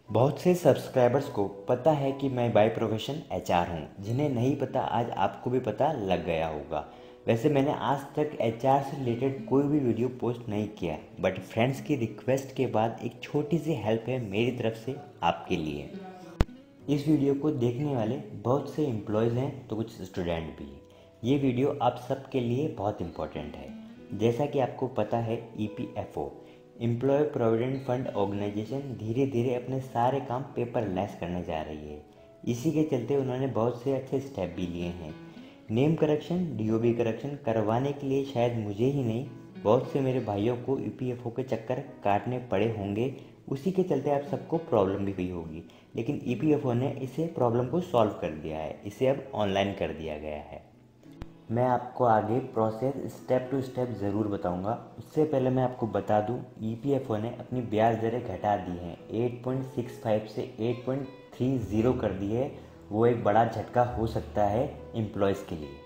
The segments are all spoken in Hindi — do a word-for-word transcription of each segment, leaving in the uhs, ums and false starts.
बहुत से सब्सक्राइबर्स को पता है कि मैं बाय प्रोफेशन एचआर हूँ। जिन्हें नहीं पता आज आपको भी पता लग गया होगा। वैसे मैंने आज तक एचआर से रिलेटेड कोई भी वीडियो पोस्ट नहीं किया, बट फ्रेंड्स की रिक्वेस्ट के बाद एक छोटी सी हेल्प है मेरी तरफ से आपके लिए। इस वीडियो को देखने वाले बहुत से एम्प्लॉयज़ हैं तो कुछ स्टूडेंट भी। ये वीडियो आप सबके लिए बहुत इम्पोर्टेंट है। जैसा कि आपको पता है, E P F O employ provident fund organisation धीरे धीरे अपने सारे काम पेपरलेस करने जा रही है। इसी के चलते उन्होंने बहुत से अच्छे स्टेप भी लिए हैं। Name correction, D O B correction करवाने के लिए शायद मुझे ही नहीं, बहुत से मेरे भाइयों को ई पी एफ ओ के चक्कर काटने पड़े होंगे। उसी के चलते आप सबको प्रॉब्लम भी हुई होगी, लेकिन ई पी एफ ओ ने इसे प्रॉब्लम को सॉल्व कर दिया है। इसे अब ऑनलाइन कर दिया गया है। मैं आपको आगे प्रोसेस स्टेप टू स्टेप ज़रूर बताऊंगा। उससे पहले मैं आपको बता दूं, ई पी एफ ओ ने अपनी ब्याज दरें घटा दी हैं। आठ पॉइंट छह पाँच से आठ पॉइंट तीस कर दी है। वो एक बड़ा झटका हो सकता है एम्प्लॉयज़ के लिए।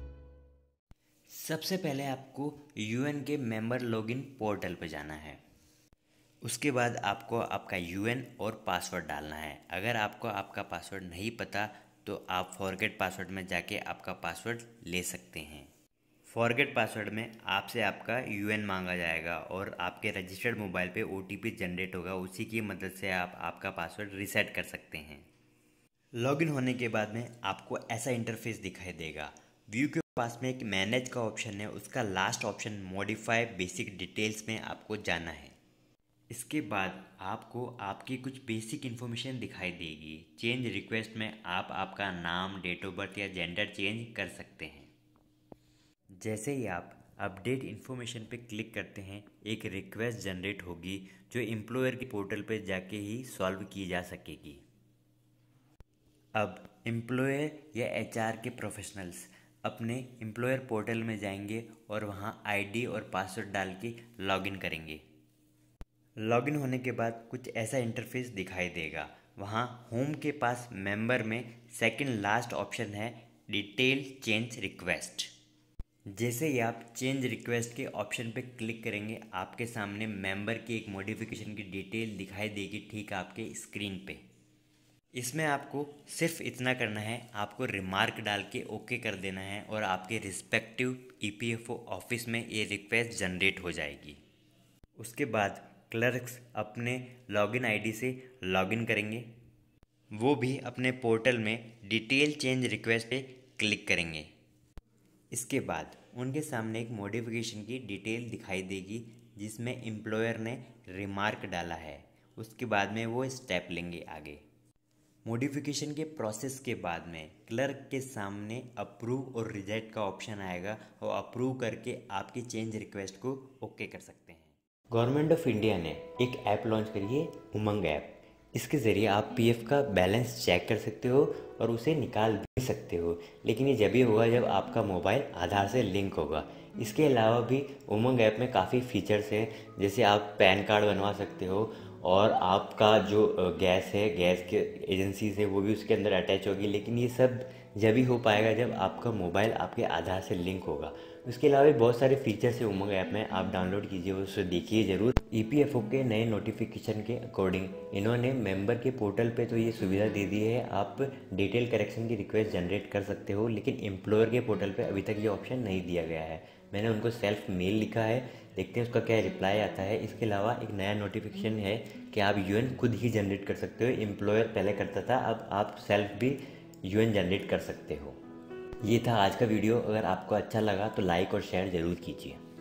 सबसे पहले आपको यू एन के मेंबर लॉगिन पोर्टल पर जाना है। उसके बाद आपको आपका यू एन और पासवर्ड डालना है। अगर आपको आपका पासवर्ड नहीं पता तो आप फॉरगेट पासवर्ड में जाके आपका पासवर्ड ले सकते हैं। फॉरगेट पासवर्ड में आपसे आपका यू एन मांगा जाएगा और आपके रजिस्टर्ड मोबाइल पे ओ टी पी जनरेट होगा। उसी की मदद से आप आपका पासवर्ड रीसेट कर सकते हैं। लॉगिन होने के बाद में आपको ऐसा इंटरफेस दिखाई देगा। व्यू के पास में एक मैनेज का ऑप्शन है, उसका last option modify basic details में आपको जाना है। इसके बाद आपको आपकी कुछ बेसिक इन्फॉर्मेशन दिखाई देगी। चेंज रिक्वेस्ट में आप आपका नाम, डेट ऑफ बर्थ या जेंडर चेंज कर सकते हैं। जैसे ही आप अपडेट इन्फॉर्मेशन पे क्लिक करते हैं, एक रिक्वेस्ट जनरेट होगी जो एम्प्लॉयर के पोर्टल पे जाके ही सॉल्व की जा सकेगी। अब एम्प्लॉयर या एच आर के प्रोफेशनल्स अपने एम्प्लॉयर पोर्टल में जाएंगे और वहाँ आई डी और पासवर्ड डाल के लॉगिन करेंगे। लॉगिन होने के बाद कुछ ऐसा इंटरफेस दिखाई देगा। वहाँ होम के पास मेंबर में सेकंड लास्ट ऑप्शन है डिटेल चेंज रिक्वेस्ट। जैसे ही आप चेंज रिक्वेस्ट के ऑप्शन पे क्लिक करेंगे, आपके सामने मेंबर की एक मॉडिफिकेशन की डिटेल दिखाई देगी, ठीक आपके स्क्रीन पे। इसमें आपको सिर्फ इतना करना है, आपको रिमार्क डाल के ओके कर देना है और आपके respective E P F O office में ये रिक्वेस्ट जनरेट हो जाएगी। उसके बाद क्लर्क्स अपने लॉगिन आईडी से लॉगिन करेंगे। वो भी अपने पोर्टल में डिटेल चेंज रिक्वेस्ट पे क्लिक करेंगे। इसके बाद उनके सामने एक मॉडिफिकेशन की डिटेल दिखाई देगी जिसमें एम्प्लॉयर ने रिमार्क डाला है। उसके बाद में वो स्टेप लेंगे आगे। मॉडिफिकेशन के प्रोसेस के बाद में क्लर्क के सामने अप्रूव और रिजेक्ट का ऑप्शन आएगा और अप्रूव करके आपकी चेंज रिक्वेस्ट को ओके कर सकते हैं। गवर्नमेंट ऑफ इंडिया ने एक ऐप लॉन्च करी है, उमंग ऐप। इसके ज़रिए आप पी एफ का बैलेंस चेक कर सकते हो और उसे निकाल भी सकते हो, लेकिन ये जब ही होगा जब आपका मोबाइल आधार से लिंक होगा। इसके अलावा भी उमंग ऐप में काफ़ी फीचर्स हैं, जैसे आप पैन कार्ड बनवा सकते हो और आपका जो गैस है, गैस के एजेंसीज है, वो भी उसके अंदर अटैच होगी। लेकिन ये सब जब ही हो पाएगा जब आपका मोबाइल आपके आधार से लिंक होगा। उसके अलावा भी बहुत सारे फीचर्स है उमंग ऐप में, आप डाउनलोड कीजिए, उसे देखिए ज़रूर। ई पी एफ ओ के नए नोटिफिकेशन के अकॉर्डिंग इन्होंने मेंबर के पोर्टल पे तो ये सुविधा दे दी है, आप डिटेल करेक्शन की रिक्वेस्ट जनरेट कर सकते हो, लेकिन एम्प्लॉयर के पोर्टल पे अभी तक ये ऑप्शन नहीं दिया गया है। मैंने उनको सेल्फ मेल लिखा है, देखते हैं उसका क्या रिप्लाई आता है। इसके अलावा एक नया नोटिफिकेशन है कि आप यू एन खुद ही जनरेट कर सकते हो। एम्प्लॉयर पहले करता था, अब आप सेल्फ भी यू एन जनरेट कर सकते हो। ये था आज का वीडियो। अगर आपको अच्छा लगा तो लाइक और शेयर ज़रूर कीजिए।